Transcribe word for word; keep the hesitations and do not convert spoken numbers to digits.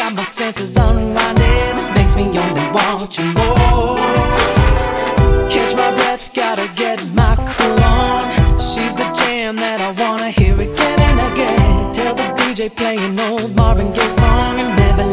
got my senses unwinding. It makes me only want you more. Catch my breath, gotta get my crew on. She's the jam that I wanna hear again and again. Tell the D J play an old Marvin Gaye song and never